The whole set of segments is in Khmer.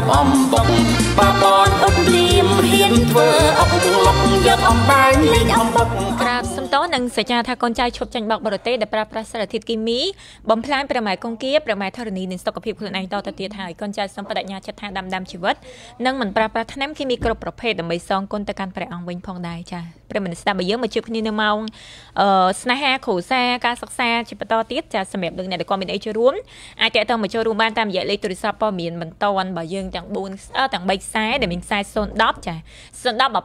អំបុកបាបនអត់លៀមហ៊ានធ្វើអុកលុកយកអំបាយលេងអំបុកក្រាបសំតោនឹងសញ្ញាថាកូនចៅឈប់ចាញ់បោកបរទេសដែលប្រើប្រាស់សារធាតុគីមីបំផ្លាញប្រមាយកុងគាប្រមាយធរណីនិងសុខភាពខ្លួនឯងតទៅទៀតហើយកូនចៅសូមបដិញ្ញាចិត្តថាដាំជីវិតនិងមិនប្រើប្រាស់ថ្នាំគីមីគ្រប់ប្រភេទដើម្បីសងគុណទៅកាន់ព្រះអង្គវិញផងដែរចាព្រះមនស្ដាប់បើយើងមកជួបគ្នានៅម៉ោងស្នេហាគ្រូសាការសិក្សាជាបន្តទៀតចាសម្រាប់លោកអ្នកដែលគាត់មានអីចូលរួមអាចតាក់ទងមកចូលរួមបានតាមរយៈលេខទូរស័ព្ទព័ត៌មានបន្តបើយើងទាំង4ទាំង3ខ្សែដែលមានខ្សែ010ចា010 23 10 10 012 23 10 10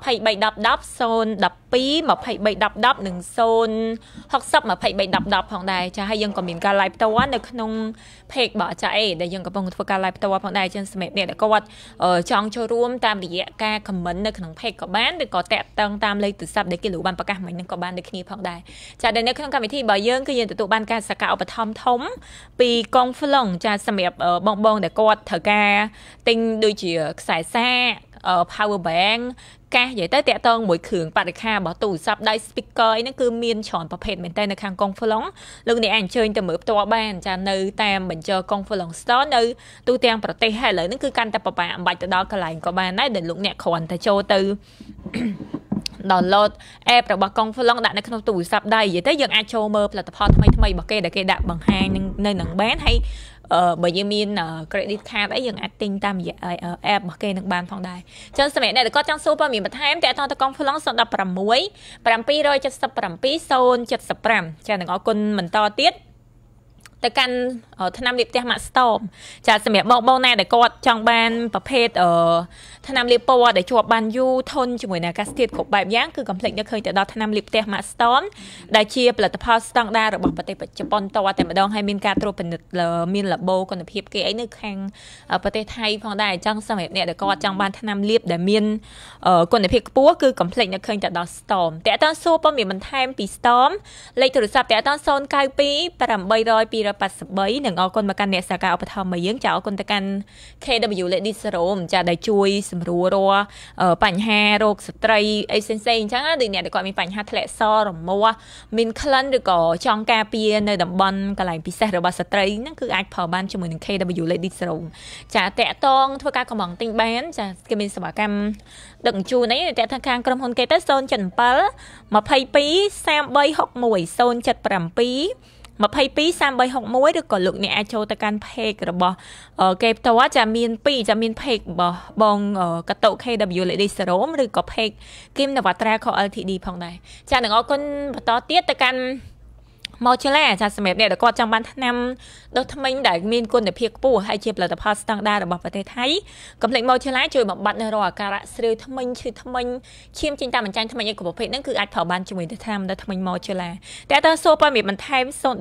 និង060 23 10 10ផងដែរចាហើយយើងក៏មានការ live ផ្ទាល់នៅក្នុង page របស់ចាអេដែលយើងកំពុងធ្វើការ live ផ្ទាល់ផងដែរចឹងសម្រាប់អ្នកដែលគាត់ចង់ចូលរួមតាមរយៈការ comment នៅក្នុង page ក៏បានឬក៏តាក់ទងតាមលេខទូរស័ព្ទដែលគេលោកបានប្រកាសមិញនឹងក៏បានដូចគ្នាផងដែរចាដែលនៅក្នុងកម្មវិធីរបស់យើងគឺយើងទទួលបានការសកម្មឧបត្ថម្ភធំពីកងហ្វ្លុងចាសម្រាប់បងដែលគាត់ត្រូវការទិញដូចជាខ្សែសារ power bank កាសនិយាយទៅតាក់ទងមួយគ្រឿងបរិក្ខាររបស់ទូរស័ព្ទដៃ speaker ហ្នឹងគឺមានច្រើនប្រភេទមែនតើនៅខាងកងហ្វ្លុងលោកអ្នកអាចអញ្ជើញទៅមើលផ្ទាល់បានចានៅតាមបញ្ចកងហ្វ្លុង store នៅទូទាំងប្រទេសហើយឥឡូវហ្នឹងគឺកាន់តែប្របាអំបាច់ទៅដល់កន្លែងក៏បានដែរដែលលោកអ្នកគ្រាន់តែចូលទៅ download app របស់កងហ្វ្លុងដាក់នៅក្នុងទូរស័ព្ទដៃនិយាយទៅយើងអាចចូលមើលផលិតផលថ្មីរបស់គេដែលគេដាក់បង្ហាញនៅនឹងបានហើយបើយើងមាន credit card អីយើងអាចទិញតាមរយៈ app របស់គេនឹងបានផងដែរចឹងសម្រាប់អ្នកដែលគាត់ចង់សួរព័ត៌មានបន្ថែមតាក់ទងទៅកងហ្វ្លុង016 777 075ចានឹងអរគុណបន្តទៀតទៅកាន់ថ្នាំលាបផ្ទះ Max Storm ចាសម្រាប់បងណាដែលគាត់ចង់បានប្រភេទថ្នាំលាបពណ៌ដែលជាប់បានយូរធន់ជាមួយនឹងអាកាសធាតុគ្រប់បែបយ៉ាងគឺកុំភ្លេចនឹកឃើញទៅដល់ថ្នាំលាបផ្ទះ Max Storm ដែលជាផលិតផលស្តង់ដាររបស់ប្រទេសជប៉ុនតតែម្ដងហើយមានការត្រួតពិនិត្យមានលបគុណភាពគេអីនៅខាងប្រទេសថៃផងដែរអញ្ចឹងសម្រាប់អ្នកដែលគាត់ចង់បានថ្នាំលាបដែលមានគុណភាពខ្ពស់គឺកុំភ្លេចនឹកឃើញទៅដល់ Storm តាក់ទងសួរព័ត៌មានបន្ថែមពី Storm លេខទូរស័ព្ទតាក់ទង092 800 283និងអរគុណមកកាន់អ្នកសហការឧបត្ថម្ភមកយើងចាអរគុណទៅកាន់ KW Lady Serum ចាដែលជួយសម្រួលរាល់បញ្ហារោគស្ត្រីអីផ្សេងៗអញ្ចឹងដូចអ្នកដែលគាត់មានបញ្ហាធ្លាក់សរមាស់មានក្លិនឬក៏ចង់ការពារនៅតំបន់កន្លែងពិសេសរបស់ស្ត្រីហ្នឹងគឺអាចប្រើបានជាមួយនឹង KW Lady Serum ចាតាក់តងធ្វើការកំងទិញបានចាគេមានសេវាកម្មដឹកជញ្ជូននេះតាក់ទងខាងក្រុមហ៊ុនគេទៅ077 22 3361 077 22 3361ឬក៏លោកអ្នកអាចចូលទៅកាន់ page របស់គេផ្ទាល់ចាមាន2ចាមាន page របស់បងកតោ KW Lady Serum ឬក៏ page គឹមនវត្រា Co Ltd ផងដែរចានឹងអរគុណបន្តទៀតទៅកាន់ Mochila ចាសម្រាប់អ្នកដែលគាត់ចង់បានថ្នាំដុសធ្មេញដែលមានគុណភាពខ្ពស់ហើយជាផលិតផលស្តង់ដាររបស់ប្រទេសថៃកុំភ្លេច Mochila ជួយបំបត្តិនៅរាល់អាការៈស្រាវធ្មេញឈឺធ្មេញឈាមចេញតាមអញ្ចាញធ្មេញអីគ្រប់ប្រភេទហ្នឹងគឺអាចប្រើបានជាមួយទៅថ្នាំដុសធ្មេញ Mochila តែតើសូមព័ត៌មានបន្ថែម012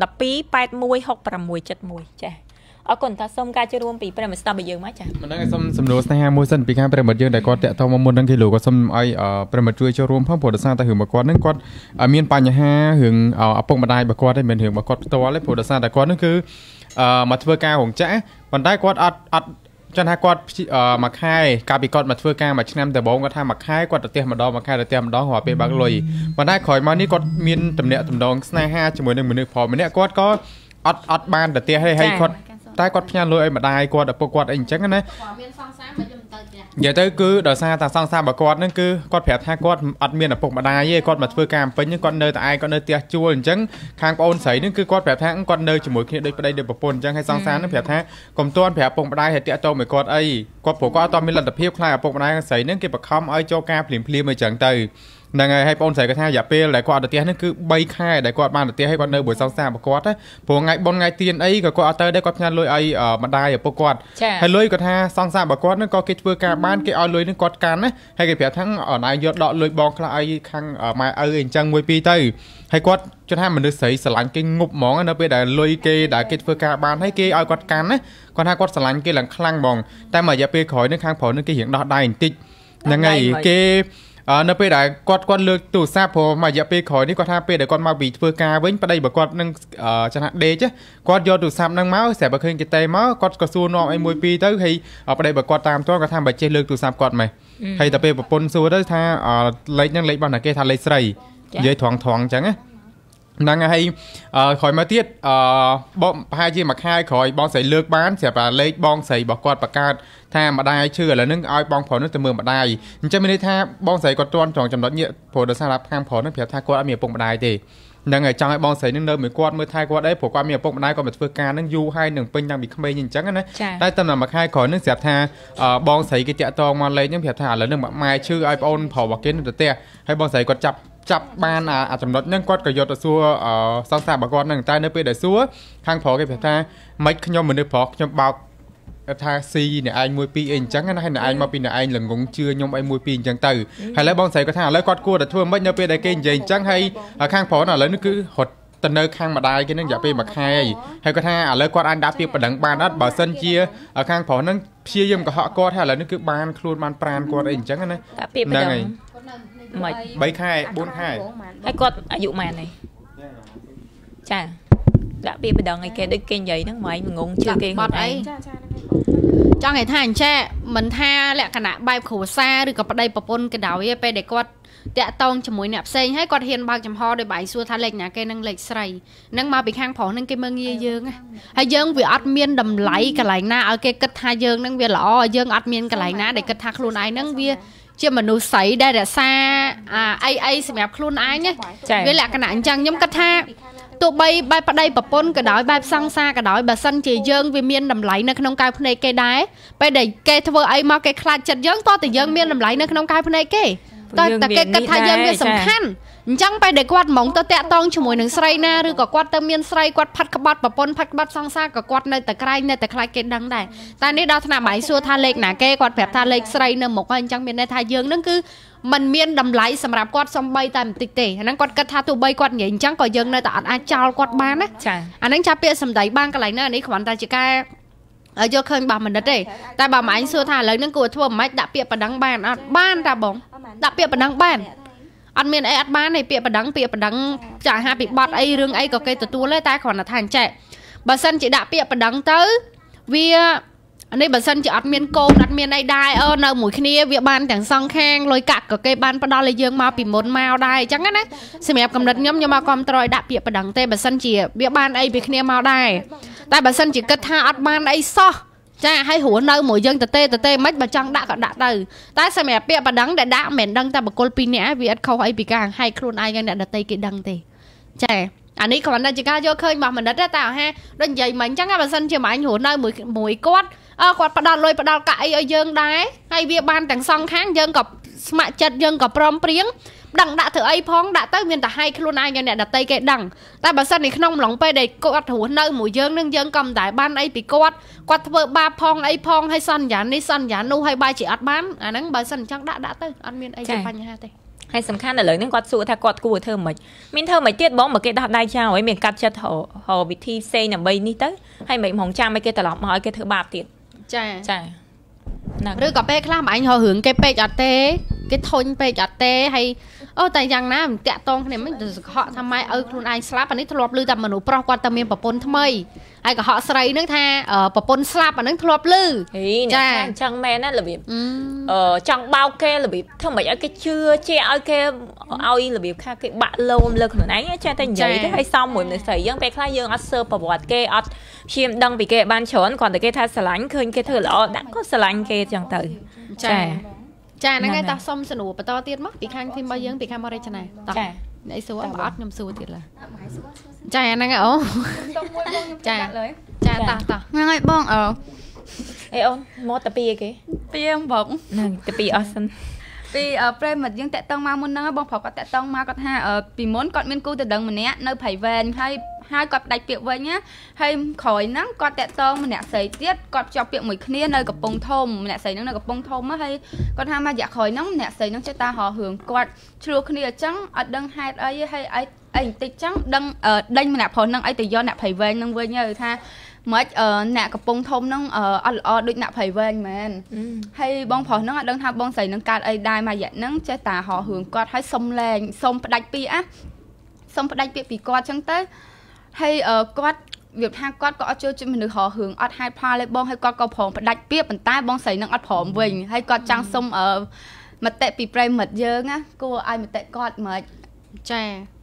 816671ចាអរគុណតាសូមការចូលរួមពីប្រិមត្តស្ដាប់របស់យើងមកចាមិនដឹងសូមសំណួរស្នេហាមួយសិនពីខាងប្រិមត្តយើងដែលគាត់តាក់ទងមកមុនហ្នឹងគេលោកក៏សូមឲ្យប្រិមត្តជួយចូលរួមផងព្រោះដោយសារតែរឿងរបស់គាត់ហ្នឹងគាត់មានបញ្ហារឿងឪពុកម្ដាយរបស់គាត់ទេមិនរឿងរបស់គាត់ផ្ទាល់ទេព្រោះដោយសារតែគាត់ហ្នឹងគឺមកធ្វើការរោងចក្រប៉ុន្តែគាត់អត់ចឹងថាគាត់មួយខែកាលពីគាត់មកធ្វើការមួយឆ្នាំដំបូងគាត់ថាមួយខែគាត់ទៅផ្ទះម្ដងមួយខែទៅផ្ទះម្ដងរាល់ពេលបើកលុយប៉ុន្តែក្រោយមកនេះគាត់មានទំនាក់ទំនងស្នេហាជាមួយនឹងមនុស្សប្រុសម្នាក់គាត់ក៏អត់បានទៅផ្ទះទេហើយគាត់តែគាត់ផ្ញើលុយឲ្យម្ដាយគាត់ឪពុកគាត់អីអញ្ចឹងណាមានសង្សារមិនទៅផ្ទះនិយាយទៅគឺដោយសារតែសង្សាររបស់គាត់ហ្នឹងគឺគាត់ប្រាប់ថាគាត់អត់មានឪពុកម្ដាយទេគាត់មកធ្វើការពេញគាត់នៅតែឯងគាត់នៅផ្ទះជួលអញ្ចឹងខាងប្អូនស្រីហ្នឹងគឺគាត់ប្រាប់ថាគាត់នៅជាមួយគ្នាដូចប្តីដូចប្រពន្ធអញ្ចឹងហើយសង្សារហ្នឹងប្រាប់ថាកុំទាន់ប្រាប់ឪពុកម្ដាយឲ្យតាក់ទងមួយគាត់អីគាត់ព្រោះគាត់អត់មានលទ្ធភាពខ្លាចឪពុកម្ដាយស្រីហ្នឹងគេបង្ខំឲ្យចូលការភ្លាមអញ្ចឹងទៅហ្នឹងហើយបងស្រីគាត់ថារយៈពេលដែលគាត់ទៅផ្ទះហ្នឹងគឺ3ខែដែលគាត់បានទៅផ្ទះហើយគាត់នៅមួយសង្សាររបស់គាត់ព្រោះថ្ងៃបុណ្យថ្ងៃទៀនអីក៏គាត់អត់ទៅដែរគាត់ផ្ញើលុយឲ្យម្ដាយឪពុកគាត់ហើយលុយគាត់ថាសង្សាររបស់គាត់ហ្នឹងក៏គេធ្វើការបានគេឲ្យលុយហ្នឹងគាត់កាន់ណាហើយគេប្រាប់ថាអនឡាញយកដកលុយបងខ្លះឲ្យខាងម៉ែឪអីអញ្ចឹងមួយពីរទៅហើយគាត់ជឿថាមនុស្សស្រីស្រឡាញ់គេងប់ហ្មងនៅពេលដែលលុយគេដែលគេធ្វើការបានហើយគេឲ្យគាត់កាន់ណាគាត់ថាគាត់ស្រឡាញ់គេឡើងខ្លាំងហ្មងតែមួយរយៈពេលក្រោយនេះខាងប្រុសនេះគេរៀងដោះដៃបន្តិចហ្នឹងហើយគេនៅពេលដែលគាត់លើកទូរស័ព្ទព្រោះមួយរយៈពេលក្រោយនេះគាត់ថាពេលដែលគាត់មកពីធ្វើការវិញប្តីរបស់គាត់នឹងចំណាក់ដេកគាត់យកទូរស័ព្ទហ្នឹងមកស្រាប់តែឃើញគេទេមកគាត់ក៏សួរនាំអីមួយពីរទៅហើយប្តីរបស់គាត់តាមទាន់គាត់ថាបើចេះលើកទូរស័ព្ទគាត់មកហើយតែពេលប្រពន្ធសួរទៅថាលេខហ្នឹងលេខរបស់ណាគេថាលេខស្រីនិយាយត្រង់អញ្ចឹងណា năng hay khỏi mà tiết bọn hai chi mặc hai khỏi bọn sẽ lược bán sẽ là lấy bọn sẽ bỏ quạt bạc cát tha mà đai chưa là nước ai bọn phò nước từ mưa mà đai cho nên tha bọn sẽ có tròn tròn trong đó nhựa phò được sao là ham phò nó phải tha quạt ở miền bông mà đai thì năng ngày trong ai bọn sẽ nơi mới quạt mới thay quạt đấy phò quạt miền bông mà đai còn một phương ca nó du hai nương pin đang bị không bay nhìn trắng á đấy tâm là mặc hai khỏi nước sẽ tha bọn sẽ cái chợ to mà lấy những phải tha là nước mà mai chưa ai bọn phò bạc kiến được tè hay bọn sẽ cóจับบ้านจำนวนนั่งกอดกับยอดซัวสองสามบกอดนั่งใต้เนื้อเป็ดซัวข้างพอกับท่าไม่ขยมเหมือนเดิมพอยมเบาท่าซีเนี่ยไอ้มวยปีเองจังนะให้เนี่ยไอ้มาปีเนี่ยไอ้หลังงงเชื่อยมไอ้มวยปีจังตื่นให้แล้วบองใส่ก็ท่าแล้วกอดกู้แต่ทั่วไม่เนื้อเป็ดได้เก่งใจจังให้ข้างพอน่ะแล้วนี่คือหดตะเนื้อข้างมาได้ก็นั่งอย่าไปมาใครให้ก็ท่าแล้วกอดอันดับเปียประดังบานนัดบ่อเส้นเชียข้างพอนั่งเชียยมกับเขากอดท่าแล้วนี่คือบานครูบานปราณกอดเองจังนะนั่งไงใบไข่บุญไข่ให้กดอายุมันnày chà đã bị đợt ngày kia đứt kinh vậy nó mày mình ngủ chưa kia bọt ấy cho ngày thành che mình tha lẹ cả nạ bay khổ xa rồi gặp đây papon cái đảo ấy pe để quạt tẹt tông cho mũi nẹp xây hay quạt hiền bao chấm ho để bài xua tha lệch nhà cây năng lệch sậy năng mà bị khang phỏng năng cây mương như dương á hay dương vì admin đầm lấy cái lại na ở cái cất hai dương năng vì lọ dương admin cái lại na để cất thạc luôn ai năng vì chứ mà nụ sấy đây là xa ai xem đẹp luôn ai nhé với lại cái nạn chăng giống cách ha tụi bay bay ở đây bập bôn cái đói bay sang xa cái đói bà sân chỉ dương vì miên đầm lấy nó không cài này cây đá bay để cây thưa ai mà cây khai chặt dương to thì dương miên đầm lấy nó không cài này cây ta cây cách thay dương vì sầm khăn chẳng bay để quạt mỏng ta tẹt tông cho mùi nướng sấy na rồi có quạt tâm miên sấy quạt phát các bát bập bôn phát bát sang xa có quạt nơi tại khai cây đắng này ta ní đó thằng máy xua tha lệch nè cây quạt phẹp tha lệch sấy nơi một anh chẳng miên này thay dương nó cứ mình miên đầm lấy sầm rạp quạt xong bay tam tịch tệ anh quạt cắt tha tụ bay quạt nhảy chẳng có dương nơi tại anh chào quạt bán á anh chắp bia sầm đẩy ban cái này nữa anh ấy khoản ta chỉ ca ở vô khơi bà mình đất đây tại bà máy xua tha lấy những cua thua máy đã bia và đắng bàn ban ta bóng đã bia và đắng bàn anh miền ấy ăn bán này bịa bật đắng trả hai bị bọt ấy rương ấy có cây từ tua lấy tay còn là thành trẻ bà sân chỉ đã bịa bật đắng tới vì anh ấy bà sân chỉ ăn miền côn ăn miền ấy đai nơi mũi kia việc ban chẳng xong khang lôi cạc có cây ban bắt đầu lấy dương mau bị muốn mau đai chẳng á xem em cầm đất nhóm nhưng mà con tôi đã bịa bật đắng tê bà sân chỉ việc ban ấy việc kia mau đai tại bà sân chỉ cất tha ăn ban ấy so cha hay hủa nơi mỗi dân tê mất bà chăng đã từ ta xem mẹ bịa bà đắng để đã mền đăng ta bà cô pin nè vì ít không ấy bị càng hay khuôn ai gan đã tê cái đăng tê cha anh ấy còn đang chỉ ca vô khơi mà mình đã ra tạo ha đơn giản mình chắc là bà sân chưa mà anh hủa nơi mũi quát quát bà đòn lôi bà đòn cãi ở dân đá hay việc ban tặng xong kháng dân gặp mạ chật dân gặp prom priếng đằng đã thử ấy phong đã tới miền ta hay luôn ai nghe nè đặt tay cái đằng ta bà sân này không lòng pe để quạt hủa nơi mũi dương nâng dương cầm tại ban ấy bị quạt vợ ba phong ấy phong hay sân giả nu hay ba chỉ ăn bán nắng bà sân chắc đã tới ăn miền ấy cho phanh ha tê hayสำคัญเลยนั่งกอดสู้ถ้ากอดกูเธอเหมือนมินเธอไม่เตี้ยบ้องมาเกดได้เจ้าไอ้เมียกัดจะห่อวิธีเซ่เนี่ยใบนี้เต้ให้เหมือนของจ้างไม่เกดตลอดมาให้เกดเธอบาปติดใช่หรือกับเป้คลาหมายห่อหึงcáiเป้จัดเต้cái thônเป้จัดเต้ให้แต่ยังนะแตะตรงเนี่ยไม่เขาทำไมคุณไอ้สลับอันนี้ทลบลือแต่มันหนูปลอกกว่าตะเมียปะปนทำไมไอ้กับเขาใส่นึกท่าปะปนสลับอันนั้นทลบลือจ้าจังแม่นั่นlà việcจังbao kê là việcทำไมcái chưa che ai kê ai là việc khác cái bạn lâu lên khởi nấy che tay nhảy cái hay xong rồi mình xảy dân pe khai dương ăn sơ bảo vật kê ăn chim đăng bị kê ban chốn còn để kê tha sờ lánh khơi kê thử lọ đã có sờ lánh kê chẳng tự chaนั่งไงตาส้มสนุกปะตอเตี้ยมั้งปีข้างที่มาเยื้องปีข้างมาได้ชนะต่อไอ้สัวบอสยำสัวติดเลยchaนั่งไงchaต่อนั่งไงบ้องไอ้อนมอตะปีกี่ปีมบอกนั่งตะปีออสันปีเปรย์มันยังแตะต้องมามุนนั่งบ้องพอก็แตะต้องมาก็ท่าปีม้วนก่อนเมียนกูแต่ดังมันเนี้ยnơiไผ่เวนให้กอดได้เปียกไว้เนี้ยให้คอยนั่งกอดแตะต้องมันเนี่ยใส่เตี้ยกอดจับเปียกเหมือนเนี่ยnơiกับปงทมมันเนี่ยใส่นั่งnơiกับปงทมมาให้กอดทำมาอยากคอยนั่งเนี่ยใส่นั่งเจ้าตาห่อหึงกอดชัวเนี่ยจังดังให้ให้ไอ้ติดจังดังดังมันเนี่ยพอนั่งไอ้ติย้อนเนี่ยไผ่เวนนั่งไว้เนี่ยท่าmới nèกับปงทมนั่งដូចអ្នកไผ่វែងមែនហើយបងប្រុសហ្នឹងអត់ដឹងថាបងស្រីនឹងកើតអីដែរមករយៈហ្នឹងចេះតាហោរឿងគាត់ឲ្យសុំលែងសុំផ្ដាច់ពីសុំផ្ដាច់ពីគាត់ចឹងទៅហើយគាត់វាថាគាត់ក៏អត់ចូលចិត្តមនុស្សហោរឿងអត់ហេតុផលទេបងហើយគាត់ក៏ព្រមផ្ដាច់ពីប៉ុន្តែបងស្រីនឹងអត់ព្រមវិញហើយគាត់ចង់សុំមតិពីប្រិមិត្តយើងណាគួរឲ្យមតិគាត់មកចា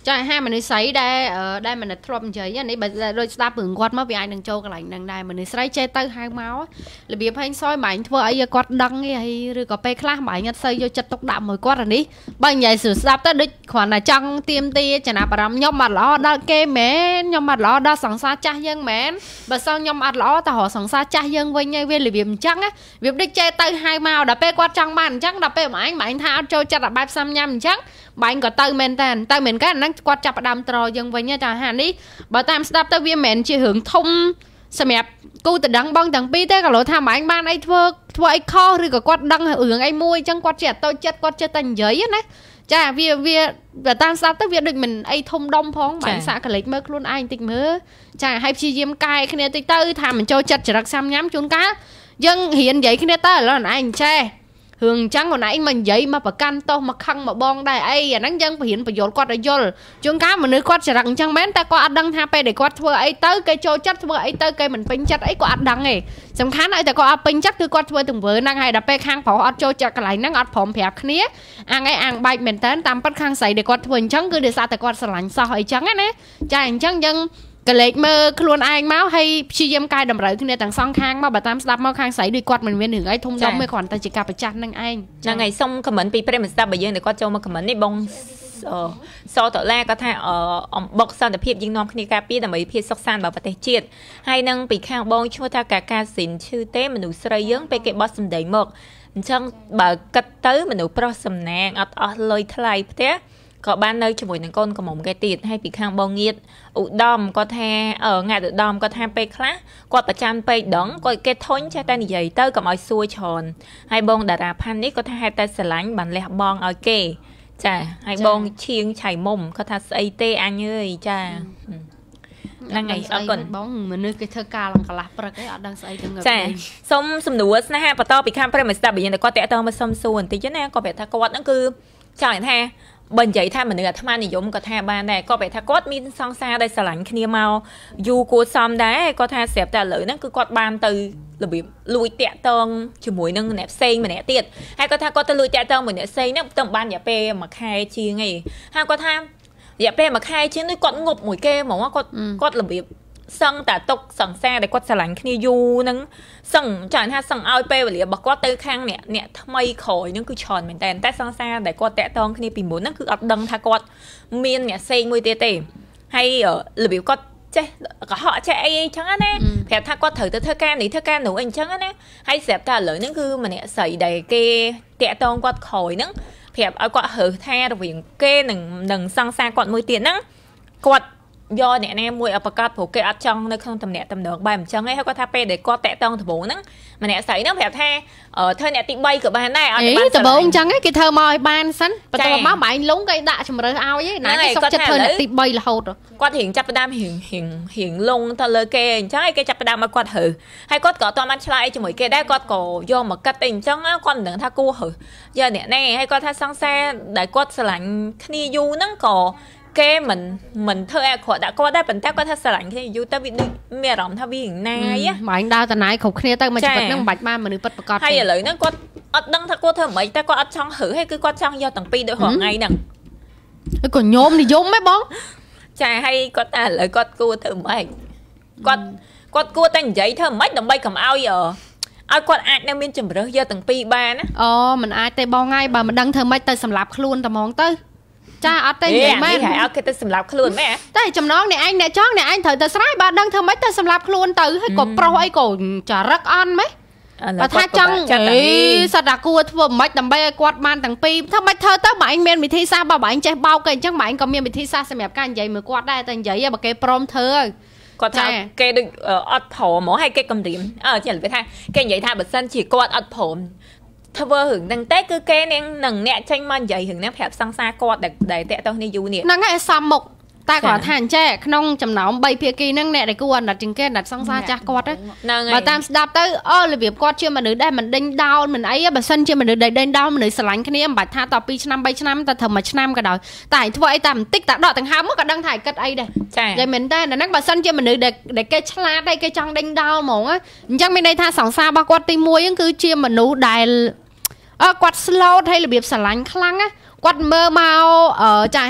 ចាហាមនុស្សស្រីដែលមិនធ្លាប់និយាយនេះបើដូចស្ដាប់រឿងគាត់មកវាអាចនឹងចូលកន្លែងហ្នឹងដែរមនុស្សស្រីចេះទៅហៅមករបៀបហែងសយបាញ់ធ្វើអីឲ្យគាត់ដឹងឯងឬក៏ពេលខ្លះបាញ់អត់សូវយកចិត្តទុកដាក់មួយគាត់អានេះបើនិយាយស្ដាប់ទៅដូចគ្រាន់តែចង់ទៀមទាចំណាប់អារម្មណ៍ខ្ញុំអត់ល្អដល់គេមែនខ្ញុំអត់ល្អដល់សង្សារចាស់យើងមែនបើសិនខ្ញុំអត់ល្អទៅរកសង្សារចាស់យើងវិញឯងវារបៀបអញ្ចឹងវាដូចចេះទៅហៅមកដល់ពេលគាត់ចង់បានអញ្ចឹងដល់ពេលបាញ់ថាអត់ចូលចិត្តអាបែបសាំញ៉ាំអញ្ចឹងបាញ់ក៏ទៅមែនតើមែនកាហ្នឹងគាត់ចាប់ផ្ដើមត្រយើងវិញចាហានេះបើតាមស្ដាប់ទៅវាមិនមែនជារឿងធំសម្រាប់គូតដឹងបងទាំងពីរទេក៏លោថាបាញ់បានអីធ្វើអីខុសឬក៏គាត់ដឹងរឿងអីមួយអញ្ចឹងគាត់ចេះទៅចិត្តគាត់ចេះតែនិយាយណាចាវាតាមស្ដាប់ទៅវាដូចមិនអីធំដុំផងបាញ់សាក់កលេចមើលខ្លួនឯងតិចមើលចាហើយព្យាយាមកែគ្នាតិចទៅថាមិនចូលចិត្តចរិតសាំញ៉ាំជួនកាលយើងរៀននិយាយគ្នាទៅឥឡូវឯងចេះរឿងអញ្ចឹងខ្លួនឯងមកនិយាយមកប្រកាន់ទោសមកខឹងមកបងដែរអីអាហ្នឹងយើងបរៀនបញ្យល់គាត់ឲ្យយល់ជួនកាលមនុស្សគាត់ចរិតអញ្ចឹងមែនតែគាត់អត់ដឹងថាពេលដែលគាត់ធ្វើអីទៅគេចូលចិត្តធ្វើអីទៅគេមិនពេញចិត្តអីគាត់អត់ដឹងទេសំខាន់ឲ្យតែគាត់អត់ពេញចិត្តគឺគាត់ធ្វើទង្វើហ្នឹងហើយដល់ពេលខាងប្រុសអត់ចូលចិត្តកន្លែងហ្នឹងអត់ព្រមប្រាប់គ្នាអាងបែកមែនតើតាមពិតខាងស្រីដែលគាត់ធ្វើអញ្ចឹងគឺដោយសារតែគាត់ស្រឡាញ់សោះអីចឹងណាចាអញ្ចឹងយើងកលេចមើលខ្លួនឯងមកហើយព្យាយាមកែតម្រូវគ្នាទាំងសងខាងមកបើតាមស្ដាប់មកខាងស្រីដូចគាត់មិនមានរឿងអីធំដុំទេគ្រាន់តែជាការប្រចាំនឹងឯងហ្នឹងហើយសុំខមមិនពីប្រិមស្ដាប់បើយើងតែគាត់ចូលមកខមមិននេះបងសតឡាគាត់ថាអំបុកសន្តិភាពយើងនាំគ្នាការពារដើម្បីភាពសុខសាន្តរបស់ប្រទេសជាតិហើយនឹងពីខាងបងឈ្មោះថាកាស៊ីនឈឺទេមនុស្សស្រីយើងពេលគេបោះសម្ដីមកអញ្ចឹងបើគិតទៅមនុស្សប្រុសសំណាងអត់អស់លុយថ្លៃផ្ទះក៏បាននៅជាមួយនឹងកូនកំមុំគេទៀតហើយពីខាងបងងៀតឧត្តមគាត់ថាងាត់ឧត្តមគាត់ថាពេលខ្លះគាត់ប្រចាំពេកដងគាត់គេធុញចេះតែនិយាយទៅកុំឲ្យសួរច្រើនហើយបងតារាផាន់នេះគាត់ថាហេតុតែស្រឡាញ់បានលះបង់ឲ្យគេចាហើយបងឈៀងឆៃមុំគាត់ថាស្អីទេអញអើយចាហ្នឹងហើយអរគុណបងមនុស្សគេធ្វើការឡើងកន្លះព្រឹកឯងអត់ដឹងស្អីទៅងើបចាសុំសំណួរស្នេហាបន្តពីខាងប្រិមស្ដាប់បើយើងតែគាត់តាក់ទងមកសុំសួរបន្តិចណាគាត់ប្រាប់ថាគាត់ហ្នឹងគឺចង់ថាបើនិយាយថាមនុស្សអាត្មានិយមក៏ថាបានដែរគាត់ប្រាប់ថាគាត់មានសង្សារដែលស្រឡាញ់គ្នាមកយូរគួរសមដែរគាត់ថាស្រាប់តែឥឡូវហ្នឹងគឺគាត់បានទៅរបៀបលួចតាក់តងជាមួយនឹងអ្នកផ្សេងម្នាក់ទៀតហើយគាត់ថាគាត់ទៅលួចតាក់តងមួយអ្នកផ្សេងហ្នឹងទៅបានរយៈពេលមួយខែជាងឯងហើយគាត់ថារយៈពេលមួយខែជាងនេះគាត់ងប់មួយគេហ្មងគាត់របៀបសឹងតែទុកសង្សារដែលគាត់ស្រឡាញ់គ្នាយូរហ្នឹងសឹងចាថាសឹងឲ្យពេលវេលារបស់គាត់ទៅខាងអ្នកថ្មីក្រោយហ្នឹងគឺច្រើនមែនតែសង្សារដែលគាត់តាក់ទងគ្នាពីមុនហ្នឹងគឺអត់ដឹងថាគាត់មានអ្នកផ្សេងមួយទៀតទេហើយរបៀបគាត់ចេះកុហកចេះអីអញ្ចឹងណាប្រាប់ថាគាត់ត្រូវទៅធ្វើការនេះធ្វើការនោះអីអញ្ចឹងណាហើយស្រាប់តែឥឡូវហ្នឹងគឺម្នាក់ស្រីដែលគេតាក់ទងគាត់ក្រោយហ្នឹងប្រាប់ឲ្យគាត់រើសថារវាងគេនឹងសង្សារគាត់មួយទៀតហ្នឹងគាត់យកអ្នកណាមួយឲ្យប្រកាសព្រោះគេអត់ចង់នៅក្នុងតំណែងតំណងបែបអញ្ចឹងឯងហើយគាត់ថាពេលដែលគាត់តាក់តងដំបូងហ្នឹងម្នាក់ស្រីហ្នឹងប្រាប់ថាធ្វើអ្នកទី3ក៏បានដែរអត់បានដំបូងអញ្ចឹងគេធ្វើមកឲ្យបានសិនបន្ទាប់មកបាញ់លងគេដាក់ជំរើសឲ្យណាគេសុខចិត្តធ្វើអ្នកទី3រហូតគាត់រៀងចាប់ផ្ដើមរៀងលងទៅលើគេអញ្ចឹងឯងគេចាប់ផ្ដើមមកគាត់រើហើយគាត់ក៏អត់បានឆ្លើយជាមួយគេដែរគាត់ក៏យកមកកាត់អីអញ្ចឹងគាត់មិនដឹងថាគួររើយកអ្នកណាហើយគាត់ថាសង្សារដែលគាត់ស្រឡាញ់គ្នាយូរហ្នឹងក៏គេមិនធ្វើអក្រក់ដាក់គាត់ដែរប៉ុន្តែគាត់ថាស្រឡាញ់គ្នាយូរទៅវាដូចមានអារម្មណ៍ថាវាណាយបាញ់ដើរតណាយគ្រប់គ្នាទៅមកជីវិតហ្នឹងមិនបាច់បានមនុស្សពិតប្រកបហើយឥឡូវហ្នឹងគាត់អត់ដឹងថាគាត់ធ្វើម៉េចតែគាត់អត់ចង់ហឺហើយគឺគាត់ចង់យកទាំងពីរដូចរាល់ថ្ងៃហ្នឹងក៏ញោមនិយមហ៎បងចាហើយគាត់ថាឥឡូវគាត់គួរធ្វើម៉េចគាត់គួរតែនិយាយធ្វើម៉េចដើម្បីកុំឲ្យគាត់អាចនៅមានជំរើសយកទាំងពីរបានណាអូមិនអាចទេបងហើយបើមិនដឹងធ្វើម៉េចទៅសម្លាប់ខ្លួនតែហ្មងទៅចាអត់ទេនិយាយមែនហើយឲ្យគេទៅសម្លាប់ខ្លួនមែនតែចំណងអ្នកឯងអ្នកចង់អ្នកឯងត្រូវទៅស្រ័យបើដឹងធ្វើម៉េចទៅសម្លាប់ខ្លួនទៅហើយក៏ប្រុសអីក៏ចរិតអន់ម៉េចបើថាចង់សត្វតាគួរធ្វើម៉េចដើម្បីឲ្យគាត់បានទាំងពីរធ្វើម៉េចធ្វើទៅបើឯងមានវិធីសាស្ត្របើឯងចេះបោកគេអញ្ចឹងបើឯងក៏មានវិធីសាស្ត្រសម្រាប់ការនិយាយមួយគាត់ដែរតែនិយាយបើគេព្រមធ្វើហើយគាត់ថាគេដូចអត់ព្រមហ្មងហើយគេកំរាមចេះនិយាយថាគេនិយាយថាបើសិនជាគាត់អត់ព្រមធ្វើរឿងហ្នឹងតែគឺគេនឹងអ្នកចេញមកនិយាយរឿងហ្នឹងប្រាប់សង្សារគាត់ដែលតាក់ទងគ្នាយូរនេះហ្នឹងហើយសំមុខតែគាត់ថាអញ្ចេះក្នុងចំណោម3ភាគីហ្នឹងអ្នកដែលគួរអាណិតជាងគេអាណិតសង្សារចាស់គាត់ហ្នឹងហើយបើតាមស្ដាប់ទៅរបៀបគាត់ជាមនុស្សដែលមិនដេញដោលមិនអីបើសិនជាមនុស្សដែលដេញដោលមនុស្សស្រឡាញ់គ្នាមិនបាច់ថាត2ឆ្នាំ3ឆ្នាំតែត្រឹម1ឆ្នាំក៏ដោយតែធ្វើអីតាមបន្តិចតែដកដង្ហើមមកក៏ដឹងថាគិតអីដែរនិយាយមែនតើហ្នឹងបើសិនជាមនុស្សដែលគេឆ្លាតហើយគេចង់ដេញដោលហ្មងអញ្ចឹងមានន័យថាសង្សាររបស់គាត់ទី1ហ្នឹងគឺជាមនុស្សដែលគាត់ slow ហើយរបៀបស្រឡាញ់ខ្លាំងណាគាត់មើលមកចាហាក់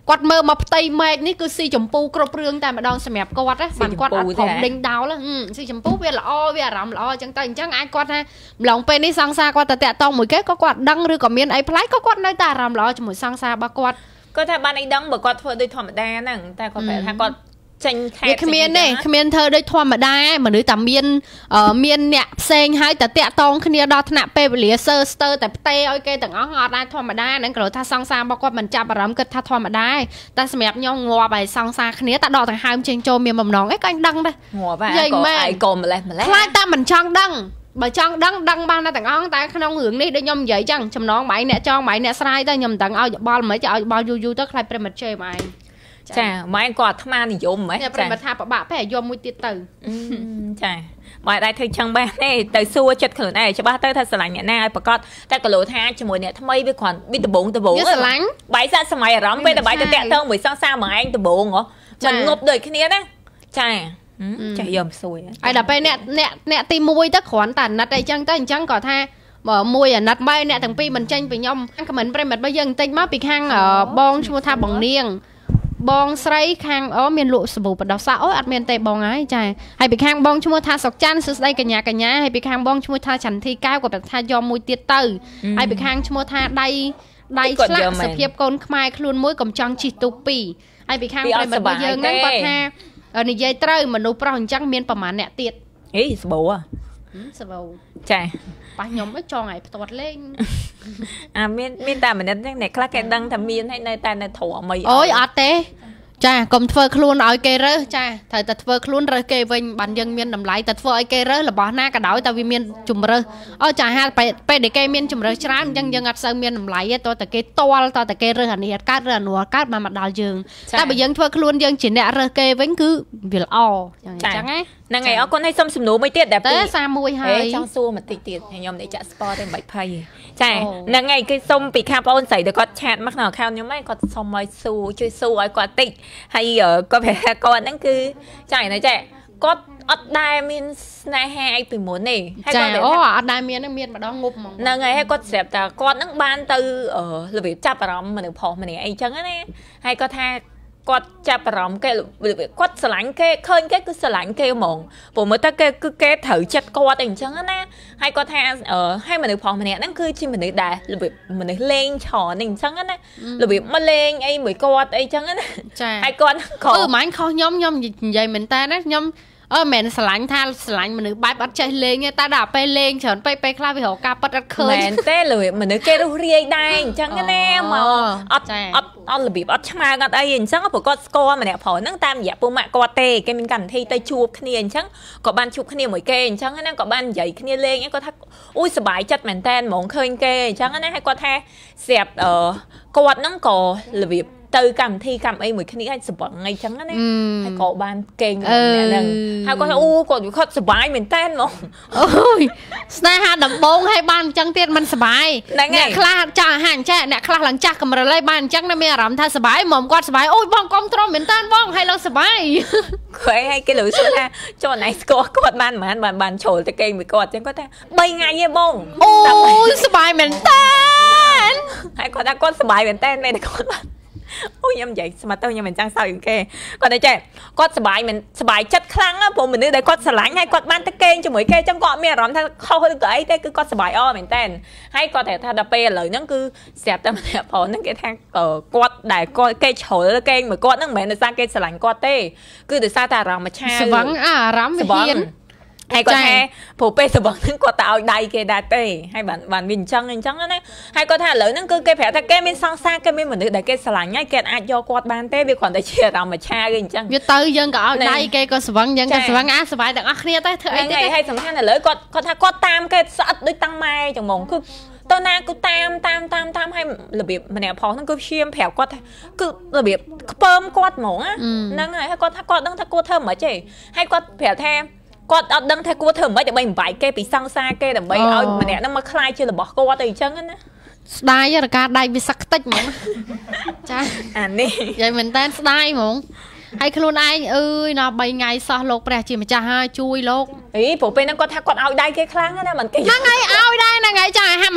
គាត់មើលមកផ្ទៃម៉ែកនេះគឺស៊ីចម្ពូគ្រប់រឿងតែម្ដងសម្រាប់គាត់ណាបានគាត់អត់ព្រមដេញដោលស៊ីចម្ពូវាល្អវាអារម្មណ៍ល្អអញ្ចឹងទៅអញ្ចឹងអាចគាត់ថាម្លងពេលនេះសង្សារគាត់ទៅតាក់តងមួយគេក៏គាត់ដឹងឬក៏មានអីប្លែកក៏គាត់នៅតែអារម្មណ៍ល្អជាមួយសង្សាររបស់គាត់គាត់ថាបានអីដឹងបើគាត់ធ្វើដូចធម្មតាហ្នឹងតែគាត់ប្រាប់ថាគាត់ចេញខេតគ្មានទេគ្មានធ្វើដូចធម្មតាមនុស្សតែមានអ្នកផ្សេងហើយតែតាក់តងគ្នាដល់ថ្នាក់ពេលវេលាស្ទើរតែផ្ទេឲ្យគេទាំងអស់អត់អាចធម្មតាហ្នឹងគ្រាន់ថាសង្សាររបស់គាត់មិនចាប់អារម្មណ៍គិតថាធម្មតាតែសម្រាប់ខ្ញុំងាប់ហើយសង្សារគ្នាតែដកដង្ហើមចេញចូលមានបំណងអីក៏ដឹងដែរងាប់ហើយក៏ឯងក៏ម្លេះខ្លាចតែមិនចង់ដឹងបើចង់ដឹងបានតែទាំងអស់តែក្នុងរឿងនេះដូចខ្ញុំនិយាយចឹងចំណងម៉ៃអ្នកចង់ម៉ៃអ្នកស្រាយទៅខ្ញុំមិនដឹងឲ្យបល់មិនឲ្យបល់យូរទៅខ្លាចប្រិមិត្តជេរម៉ៃចាម៉ែគាត់អាត្មានិយមហ៎ចាប្រិមិត្តថាប្របាក់ពេកយកមួយទៀតទៅចាម៉ែដែរធ្វើចឹងបានទេទៅសួរចិត្តខ្លួនឯងច្បាស់ទៅថាស្រឡាញ់អ្នកណាឲ្យប្រកាសតែក៏លោថាជាមួយអ្នកថ្មីវាគ្រាន់ប៊ីដបងស្រឡាញ់បាយសាក់សម័យអារម្មណ៍ពេលតែបាយទៅតាក់ទងមួយសង្សារមួយឯងដបងហ៎មិនងប់ដូចគ្នាណាចាចាយកសួយហើយដល់ពេលអ្នកទី1ទៅគ្រាន់តែអាណិតអីចឹងទៅអញ្ចឹងក៏ថាបើមួយអាណិតបែរអ្នកទាំងពីរមិនចេញពីខ្ញុំខមមិនប្រិមិត្តរបស់យើងបន្តិចមកពីខាងបងឈ្មោះថាបងនាងបងស្រីខាងមានលក់សាប៊ូបដោះសាអូអត់មានទេបងហើយចាហើយពីខាងបងឈ្មោះថាសុកច័ន្ទសួស្ដីកញ្ញាហើយពីខាងបងឈ្មោះថាចន្ទធីកែវគាត់ថាយកមួយទៀតទៅហើយពីខាងឈ្មោះថាដៃឆ្លាក់សភាពកូនខ្មែរខ្លួនមួយកុំចង់ជិះទូ2ហើយពីខាងប្រិមិត្តរបស់យើងហ្នឹងគាត់ថានិយាយត្រូវមនុស្សប្រុសអញ្ចឹងមានប្រមាណអ្នកទៀតអីសាប៊ូសាប៊ូចាប៉ះខ្ញុំចង់ឲ្យផ្ទាត់លេងមានតែម្នាក់ហ្នឹងអ្នកខ្លះគេដឹងថាមានហើយនៅតែនៅទ្រាំអីអូយអត់ទេចាកុំធ្វើខ្លួនឲ្យគេរើសចាត្រូវតែធ្វើខ្លួនរើសគេវិញបានយើងមានតម្លៃតែធ្វើឲ្យគេរើសរបស់ណាក៏ដោយតែវាមានជំរើសចាហាពេលដែលគេមានជំរើសច្រើនអញ្ចឹងយើងអត់សូវមានតម្លៃទេតើតែគេតល់តើតែគេរើសអានេះអត់កើតរើសអានោះអត់កើតបានមកដល់យើងតែបើយើងធ្វើខ្លួនយើងជាអ្នករើសគេវិញគឺវាល្អអញ្ចឹងហ្នឹងហើយអរគុណឲ្យសុំសំណួរមួយទៀតដែលពី31ហើយចង់សួរបន្តិចទៀតខ្ញុំនេះចាក់ស្ពតទេមិនបាច់ភ័យចាហ្នឹងហើយគេសុំពីខាងបងអូនស្រីដែលគាត់ឆាតមកក្នុង account ខ្ញុំហ្នឹងគាត់សុំឲ្យជួយសួរឲ្យគាត់តិចហើយគាត់ប្រាប់គាត់ហ្នឹងគឺចាណាចាគាត់អត់ដែលមានស្នេហាអីពីមុនទេហើយគាត់អត់ដែលមានម្ដងងប់ហ្មងហ្នឹងហើយគាត់ស្រាប់តែគាត់ហ្នឹងបានទៅរបៀបចាប់អារម្មណ៍មនុស្សប្រុសម្នាក់អីចឹងណាហើយគាត់ថាគាត់ចាប់អារម្មណ៍គេគាត់ស្រឡាញ់គេឃើញគេគឺស្រឡាញ់គេហ្មងព្រោះមើលទៅគេគឺគេត្រូវចិត្តគាត់អីចឹងណាហើយគាត់ថាហើយមនុស្សប្រុសម្នាក់ហ្នឹងគឺជាមនុស្សដែលរបៀបមនុស្សលេងច្រើនអីចឹងណារបៀបមកលេងអីមួយគាត់អីចឹងណាហើយគាត់ក៏ម៉ាញ់ខុសខ្ញុំនិយាយមែនតើណាខ្ញុំមិនស្រឡាញ់ថាស្រឡាញ់មនុស្សបែបអត់ចេះលេងទេតែដល់ពេលលេងច្រើនពេកពេលខ្លះវារកការប៉ັດអត់ឃើញមែនទេលើមនុស្សគេរស់រាយដែរអញ្ចឹងណាមកអត់របៀបអត់ឆ្មាអត់អីអញ្ចឹងព្រោះគាត់ស្គាល់ម្នាក់ប្រុសហ្នឹងតាមរយៈពូម៉ាក់គាត់ទេគេមានកម្មវិធីទៅជួបគ្នាអញ្ចឹងក៏បានជួបគ្នាមួយគេអញ្ចឹងណាក៏បាននិយាយគ្នាលេងគាត់ថាអូយសប្បាយចិត្តមែនតើហ្មងឃើញគេអញ្ចឹងណាហើយគាត់ថាស្រាប់គាត់ហ្នឹងក៏របៀបទៅកម្មវិធីកម្មអីមួយគ្នាឲ្យសប្បាយអីចឹងណាហើយក៏បានគេងហ្នឹងហើយគាត់ថាអូគាត់សប្បាយមែនតើហ្មងអូយស្នេហាដំបងឲ្យបានអញ្ចឹងទៀតមិនសប្បាយអ្នកខ្លះចាស់ហាញចាអ្នកខ្លះឡើងចាស់កម្រិតហើយបានអញ្ចឹងណាមានអារម្មណ៍ថាសប្បាយហ្មងគាត់សប្បាយអូយបងកុំទ្រាំមែនតើបងហើយឡើងសប្បាយគាត់ឲ្យគេលើសួរថាចូលណៃស្គាល់គាត់បានជ្រុលទៅគេងមួយគាត់អញ្ចឹងគាត់ថា3ថ្ងៃទេបងអូយសប្បាយមែនតើហើយគាត់ថាគាត់សប្បាយមែនតើមែនគាត់អូយខ្ញុំនិយាយស្មាត់ទៅខ្ញុំមិនចង់សើចគេគាត់តែចេះគាត់សប្បាយមិនសប្បាយចិត្តខ្លាំងព្រោះមនុស្សដែលគាត់ស្រឡាញ់ហើយគាត់បានទៅគេងជាមួយគេចឹងគាត់មានអារម្មណ៍ថាខុសឬក៏អីទេគឺគាត់សប្បាយអមែនតើហើយគាត់តែថាដល់ពេលឥឡូវហ្នឹងគឺស្រាប់តែម្នាក់ប្រុសហ្នឹងគេថាគាត់ដែលគាត់គេជ្រុលគេងមួយគាត់ហ្នឹងមិនមែនដោយសារគេស្រឡាញ់គាត់ទេគឺដោយសារតែអារម្មណ៍មួយឆាស្វឹងអារម្មណ៍វាហ៊ានហើយគាត់ថាព្រោះពេលសបងហ្នឹងគាត់ទៅឲ្យដៃគេដែរទេហើយបានវាអញ្ចឹងណាហើយគាត់ថាឥឡូវហ្នឹងគឺគេប្រាប់ថាគេមានសង្សារគេមានមនុស្សដែលគេស្រឡាញ់ហើយគេអាចយកគាត់បានទេវាគ្រាន់តែជាអារម្មណ៍មួយឆាគេអញ្ចឹងវាទៅយើងក៏ឲ្យដៃគេក៏ស្វឹងយើងក៏ស្វឹងសប្បាយទាំងអស់គ្នាទៅធ្វើអីទេហើយសំខាន់ឥឡូវគាត់ថាគាត់តាមគេស្អិតដូចតាំងម៉ែចឹងហ្មងគឺតើណាគឺតាមហើយរបៀបម្នាក់ប្រុសហ្នឹងគឺព្យាយាមប្រាប់គាត់ថាគឺរបៀបខ្ពើមគាត់ហ្មងហ្នឹងហើយគាត់ថាគាត់ដឹងថាគួរធ្វើមិនទេហើយគាត់ប្រាប់ថាគាត់អត់ដឹងថាគួរធ្វើមិនដើម្បីបំបាយគេពីសង្សារគេដើម្បីឲ្យម្នាក់ហ្នឹងមកខ្លាយជារបស់គាត់ទៅអញ្ចឹងណាស្ដាយរកាដៃវាសឹកខ្ទេចហ្មងចាអានេះនិយាយមែនតើស្ដាយហ្មងហើយខ្លួនឯងអើយដល់3ថ្ងៃសោះលោកព្រះជាម្ចាស់ហើយជួយលោកព្រោះពេលហ្នឹងគាត់ថាគាត់ឲ្យដៃគេខ្លាំងណាមិនគេហ្នឹងហើយឲ្យដែរហ្នឹងហើយចាហាម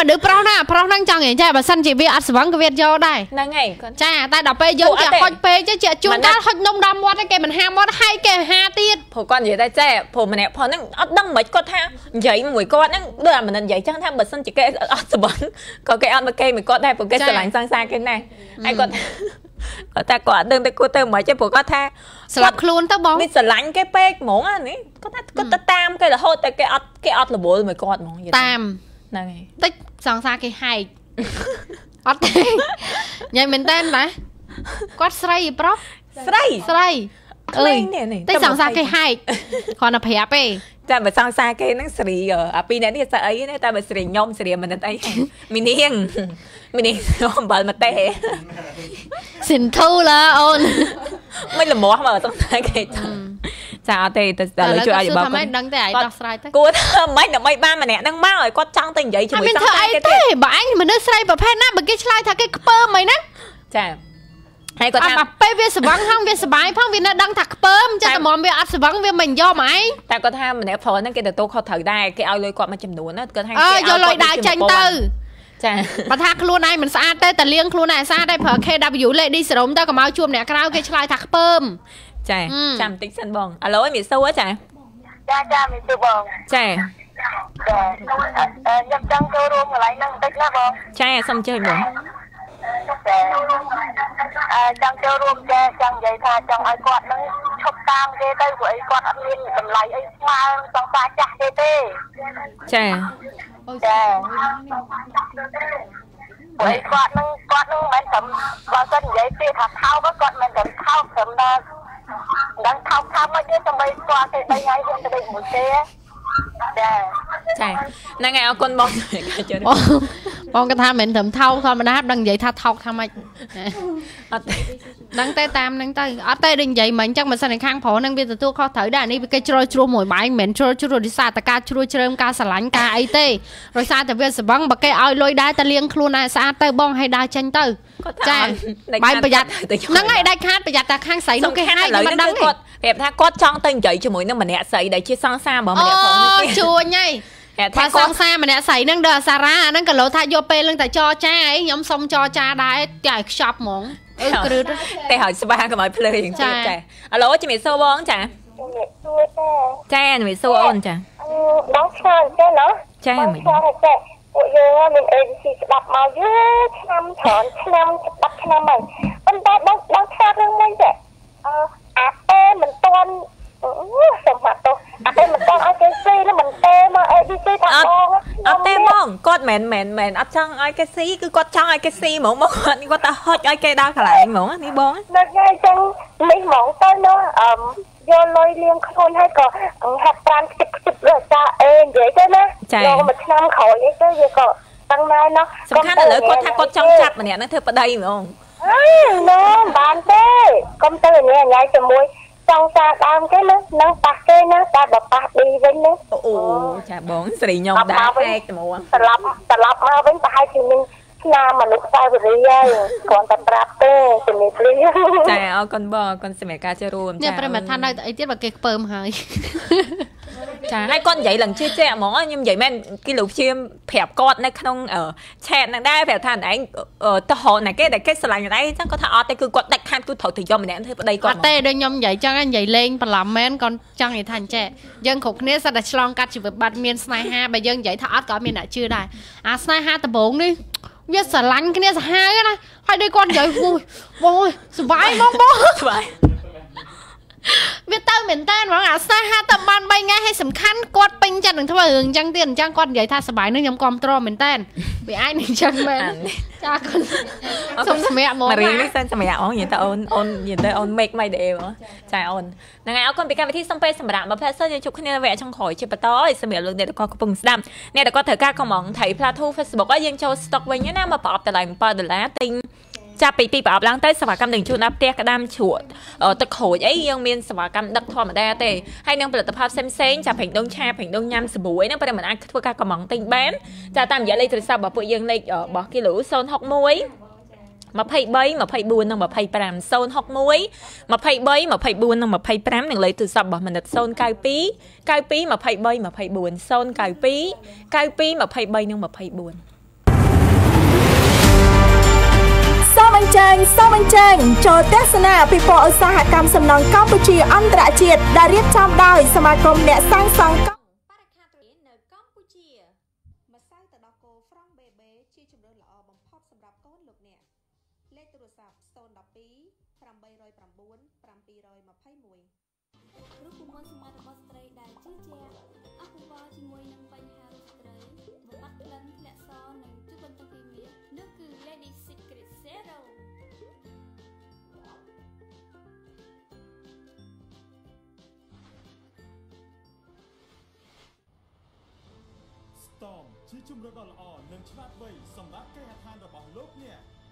mà đứa pro năng chẳng vậy cha bà sân chỉ vì ăn sẵn cái việc vô đây năng ngày cha ta đọc pe dương chả hot pe chứ chả chung ta hot nông đam mót cái mình ham mót hay cái ha tiết phổ con vậy ta cha phổ mình nè phổ năng đăng mấy con tha vậy mùi con năng đưa là mình vậy chẳng tha bà sân chỉ cái ăn sẵn có cái ăn mà cây mình con đây phổ cái sờ lạnh sang xa cái này ai còn có ta quả đừng để cô tơ mấy chứ phổ con tha sập luôn tao bóng đi sờ lạnh cái pe mỏng á nè có ta tam cái là hôi cái ọt là bố mày con mỏng vậy tam này tích sang xa cái hay ọt vậy mình tên này quát sray pro sray ơi tích sang xa cái hay còn là phải pe ta mà sang xa cái nó sỉ ở à pi này thì sợ ấy này ta mà sỉ nhom sỉ mình đây mình điên không bận mà tệ xin thu là ôn mấy là mỏ mà ở trong cái chào thì ta lấy chuyện ai bảo con đăng tay đọc sray tới cô mấy là mấy ba mà nè đang mang rồi con trăng tình vậy chứ mình thợ ai thế bà anh mà nó sray bà phen á bà cái slide thà cái pơ mày nè chà hay có à pe về sờ không về sờ bài phong về nó đăng thạc pơm cho tao mòn về ăn sờ về mình do mày ta có tham mình nè phở nó cái từ tô kho thở đai cái ao lôi quạt mà chìm đuổi nó có tham do lôi đai tranh tư chà bà thạc luôn này mình xa tê ta liêng luôn này xa đây phở KW lại đi sờ tao cầm áo chuông nè cái cái slide thạc pơm chà chăm tính sân bong alo em bị sâu á chà cha mình từ bong chà nhập trăng cơ luôn mà lại năng tích lá bong chà xong chơi bong trăng cơ luôn cha trăng vậy tha trăng ai quạt nó chụp tam cái tay của ai quạt ăn liên cầm lại ai mà trong ta chặt cái tê chà vậy quạt nó mình cầm vào sân vậy tê thật thao với quạt mình cầm thao cầm là đang thao mà chứ trong đây qua cái đây ngay bên đây một xe chà nãy ngày ở con bông con cái tham mình thầm thâu thôi mà nó hát đăng vậy tha thâu tham mày đăng tay tam đăng tay ở tay đừng vậy mình chắc mình sao này khang phổ năng bây giờ tôi khó thở đã đi cái trôi mỗi bài mình trôi rồi đi xa ta ca trôi chơi ca xả lạnh ca ấy tê rồi xa ta về sẽ vắng bậc cái oi lôi đá ta liêng luôn này xa tay bong hay đá tranh tư cha bài bây giờ nó ngay đây hát bây giờ ta khang sấy nó cái hai mà đăng cột đẹp tha cột trong tay vậy cho mỗi nó mình nè sấy để chia sang xa mà mình nè phổ chua nhây và sang xa mà nè sấy năng đờ xa ra năng cả lỗ thay vô pe lưng tại cho cha ấy nhóm xong cho cha đá chạy shop mỏng tay hỏi spa cái mọi pleiอย่างที่จ้ะalo chị mày sâu bóng chả cha mày sâu ôn chả đóng sao chứ nó cha mày bây giờ mình thì đập mà dưới năm chọn năm đập năm mình bên ta đóng sao luôn mấy vậy tê mình toan sầm mặt tôi tê mình toan ai cái gì nó mình tê mà ABC tao con tê mong cốt mền ấp chân ai cái xí cứ cốt chân ai cái xí mỏng con ta hết ai cái đa cả lại mỏng đi bóng nó ngay chân mấy mỏng tới nó do lôi liêng khôn hay còn hạt tan chụp rồi ta vậy chứ nó rồi mình năm khỏi vậy chứ vậy còn tăng nay nó sầm khăn là lỡ cốt chân chặt mà nè nó thưa vào đây phải không nó bàn tê công tư nè nhảy cho môi trong ta đam cái nó tạt cái nó ta bật tạt đi với nó chà bóng xì nhông đá hai mùa ta lập mà với tay thì mình nam mà lúc sai vừa đi còn ta trap tê thì mình đi chà con bò con xem mẹ ca chơi luôn nè phải mà than đây ấy tiếp là cái pơm hơi chà hai con vậy lần chia sẻ mỏ nhưng vậy men cái lục chim phẹp con này không ở chẹt nàng đai phẹp than anh ta họ này cái sờ lạnh này chắc có thà tay cứ quật đặt than cứ thổi thì cho mình ném đây con tê đôi nhom vậy cho anh vậy lên và làm men con chân vậy thành trẻ dân khục nế sao đặt long cắt chỉ việc bắt miên snai ha bây dân vậy thà có miên đã chưa đài snai ha tập 4 đi biết sờ lạnh cái này hai cái này hai đứa con vậy vui sờ vãi mong bó biết tao mình tên mà xa ha tập ban bay ngay hay sầm khăn quạt pin cho đừng thôi hưởng trăng tiền trăng con vậy tha sờ bài nó nhom control mình tên bị ai mình chân men cha con xong mẹ mồ mà riêng cái sân mẹ ổn vậy ta ôn vậy ta ôn make mày đều chài ôn nàng ai con bị cáiที่ xongไป สำหรับมาเพลเซอร์ชุกเนี่ยแหวะช่องขอยชิปต้อยเสมียเรื่องเด็ดก็กระปุกดำเนี่ยแต่ก็เธอกล้าก็มองไถพลาทูเฟซบุ๊กก็ยังโชว์สต็อกไว้เนี่ยนะมาปอบแต่หลังปอดแล้วติงจะปีปอบล้างเต้สวากรรมหนึ่งชุดนับเตี้ยกระดามฉวดตะโขยไอ้ยังมีสวากรรมดักทอมาได้เต้ให้นางผลิตภัณฑ์เซ้งจากแผ่นดงชาแผ่นดงยำสบู่นั่นเป็นเหมือนอันทั่วการกระหม่อมติงแบนจะตามอย่างเลยถือสาวบอกผู้ยังเลยบอกกี่หลูโซนหกมวยมาไพ่ใบมาไพ่บุญนั่งมาไพ่ปรามโซนหกมวยมาไพ่ใบมาไพ่บุญนั่งมาไพ่ปรามหนึ่งเลยถือสาวบอกมันโซนไก่ปีมาไพ่ใบมาไพ่บุญโซนไก่ปีมาไพ่ใบนั่งมาไพ่บุญបញ្ចេញចូលទស្សនាពិព័រណ៍ឧស្សាហកម្មសំណង់កម្ពុជាអន្តរជាតិដែលរៀបចំដោយសមាគមអ្នកសាងសង់បរិក្ខារនៅកម្ពុជាម្សៅទឹកដោះគោ From Bebe ជាជម្រើសល្អបំផុតសម្រាប់កូនលោកអ្នកលេខទូរស័ព្ទ012 809 721រូបមន្តសម្បត្តិរបស់ស្ត្រីដែលជឿជាក់អភិវឌ្ឍជាមួយនឹងបញ្ហារូបស្ត្រីបំបត្តិក្លិនធ្លាក់សនិងជួយបន្ទន់គីមីនោះគឺ Lady Secret Serum Storm ជាជម្រើសដ៏ល្អនិងឆ្លាតវៃសម្រាប់គេហដ្ឋានរបស់លោកអ្នក